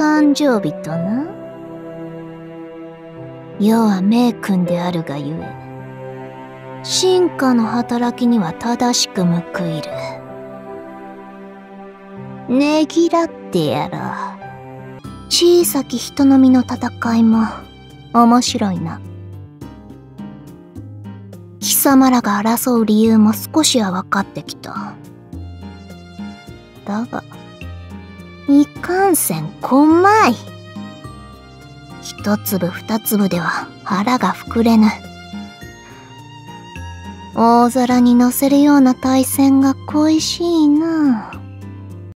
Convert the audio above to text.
誕生日とな。世は名君であるがゆえ、進化の働きには正しく報いる。ねぎらってやろう。小さき人の身の戦いも面白いな。貴様らが争う理由も少しは分かってきた。だが、いかんせんこんまい。一粒二粒では腹が膨れぬ。大皿に乗せるような対戦が恋しいな。